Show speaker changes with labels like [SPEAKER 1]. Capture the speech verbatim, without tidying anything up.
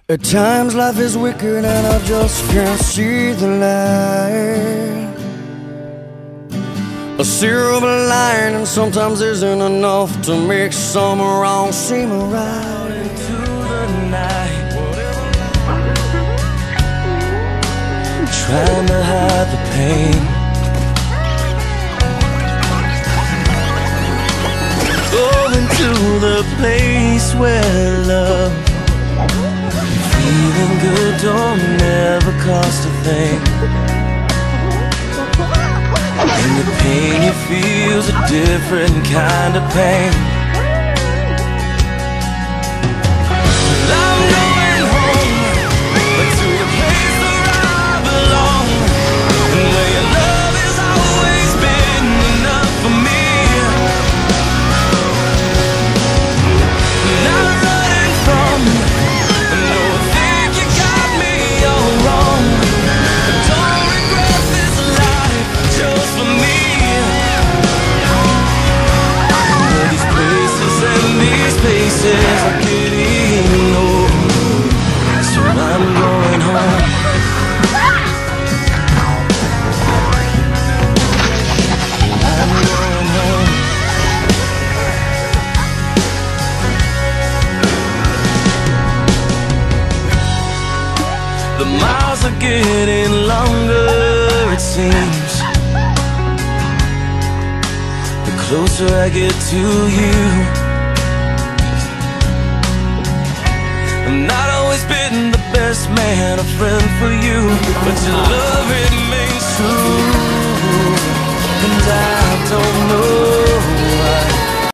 [SPEAKER 1] At times life is wicked and I just can't see the light. A silver lining sometimes isn't enough to make some wrong seem right.
[SPEAKER 2] Into the night, trying to hide the pain. Going to the place where love, feeling good don't never cost a thing. And the pain you feel's a different kind of pain. I'm going home, but to the place where I belong, and where your love has always been enough for me. And I'm running from, I know I think you got me all wrong. I don't regret this life just for me. But these places and these places are getting old, so I'm going home. I'm going home. The miles are getting longer, it seems. The closer I get to you. I'm not always been the best man, a friend for you, but your love remains true.